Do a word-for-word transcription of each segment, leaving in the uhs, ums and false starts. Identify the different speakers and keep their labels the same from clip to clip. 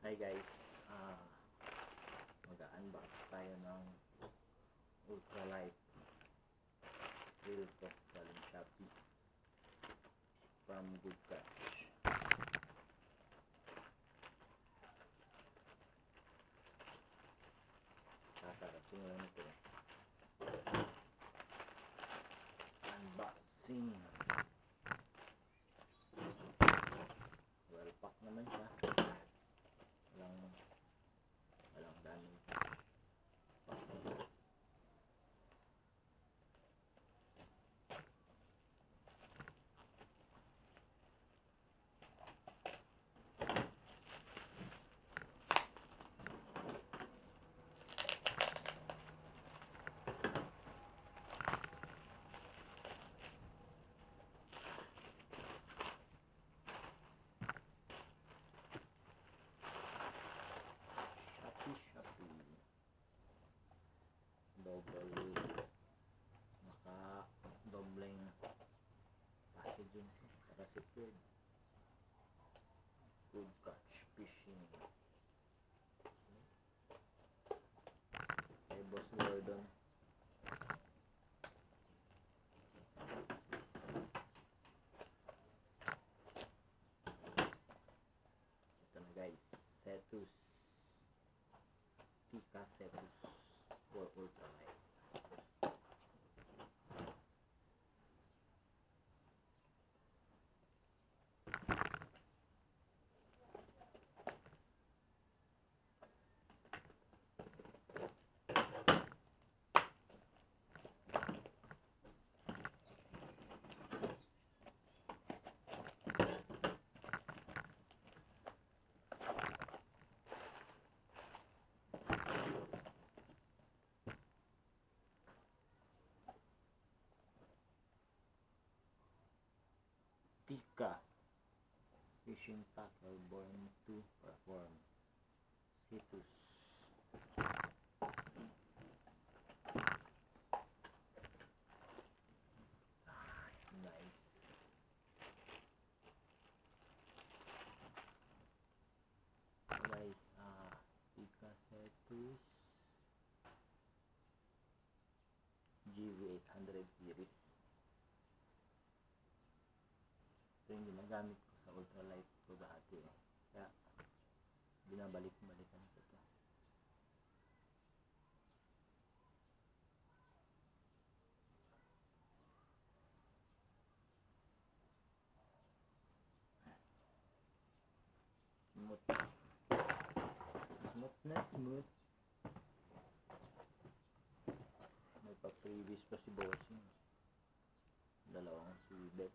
Speaker 1: Hi guys, uh, mag-unbox tayo ng ultralight real talk galing Shopee from Good Catch. Kakarating lang ito. Unboxing. Well pack naman siya. Walang walang daming pack. Double naka dobleng packaging para secured. Good Catch Fishing kay Boss Gordon. Ito na guys, Cetus Tika Cetus for ultralight. Tika fishing tackle born to perform. Cetus. Ah, nice. Guys, ah, Tika Cetus G V eight hundred series. Ito yung ginagamit ko sa ultralight ko dati eh. Kaya binabalik-balikan ko ito. Smooth. Smooth na smooth. May pa-previous pa si bossing. Dalawang swivel.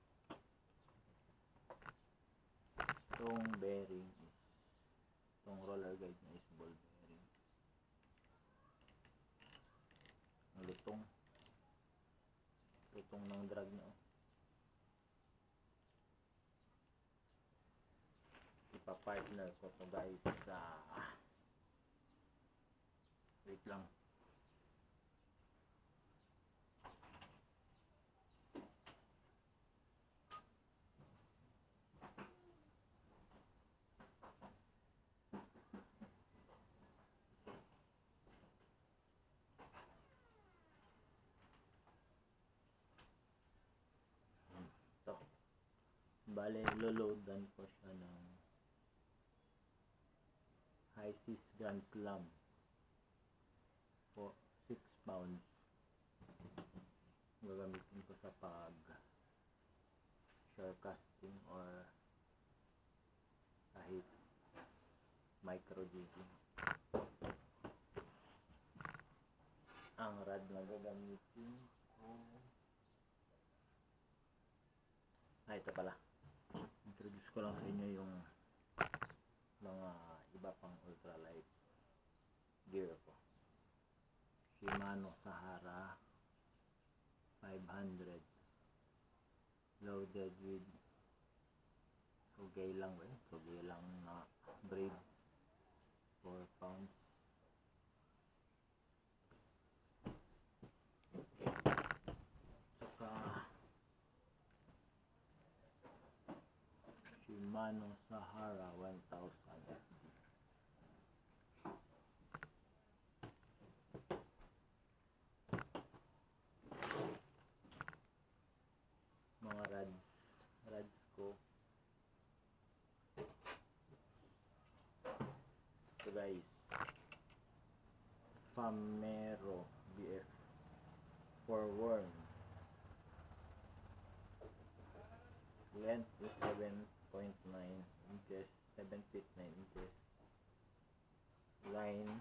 Speaker 1: Itong bearing is, itong roller guide niya is ball bearing. Ang lutong. Lutong ng drag niya. Oh. Ipa-partner ko to guys sa wait lang. Bale, loloadan ko siya ng High Seas Grand Slam for six pounds. Gagamitin ko sa pag shore casting or kahit micro jigging. Ang rod na gagamitin ko, ah, ito pala. Introduce ko lang sa inyo yung mga iba pang ultralight gear ko. Shimano Sahara five hundred loaded with sugay lang eh. Sugay lang na braid four pounds. Saka Shimano Sahara one thousand F D Length is seven point nine inches, seven feet nine inches. Line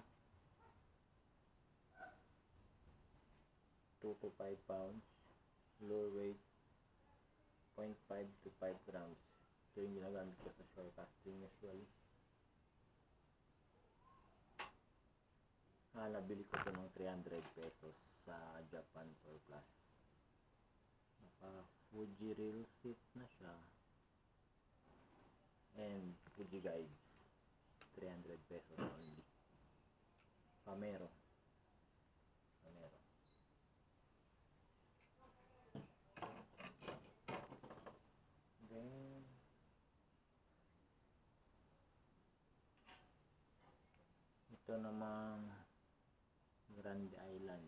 Speaker 1: two to five pounds. Lure weight zero point five to five grams. Ito yung ginagamit ko sa shore casting usually. Ah, nabili ko ito ng three hundred pesos sa Japan Surplus. Naka Fuji reel set na siya. And Fuji guides. three hundred pesos only. Pamero. Pamero. Then, ito namang Grande Island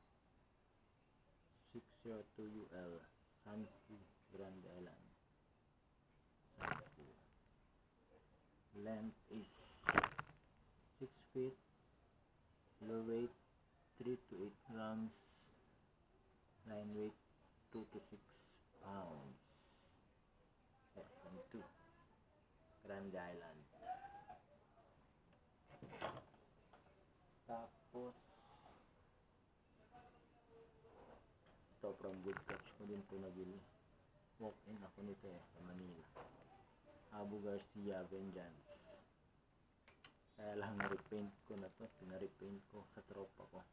Speaker 1: six oh two U L Sansi Grande Island Sansi. Length is six feet. Lure weight three to eight grams. Line weight two to six pounds. Version two Grande Island. Tapos ito from Good Catch ko din ito nabili. Walk in ako nito eh sa Manila. Abu Garcia Vengeance. Kaya lang na-repaint ko na to. Pina-repaint ko sa tropa ko.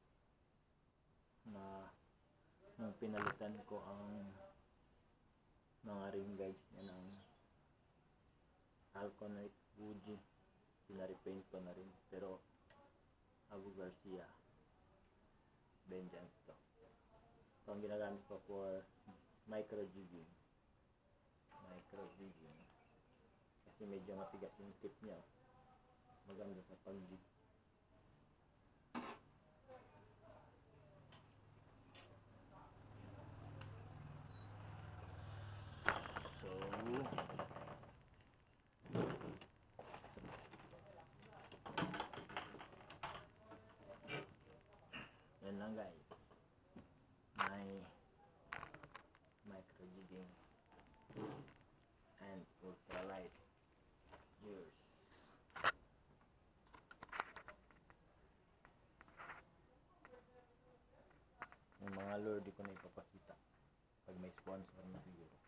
Speaker 1: Na nung pinalitan ko ang mga ring guides niya ng Alconite Fuji. Pina-repaint ko na rin. Pero Abu Garcia Vengeance to. Ito ang ginagamit ko for micro jigging. Micro jigging. Kasi medyo matigas yung tip niya. Maganda sa pag-jig. So, yan lang guys. My micro jigging and ultralight gears. Yung mga lure di ko na ipapakita pag may sponsor na siguro.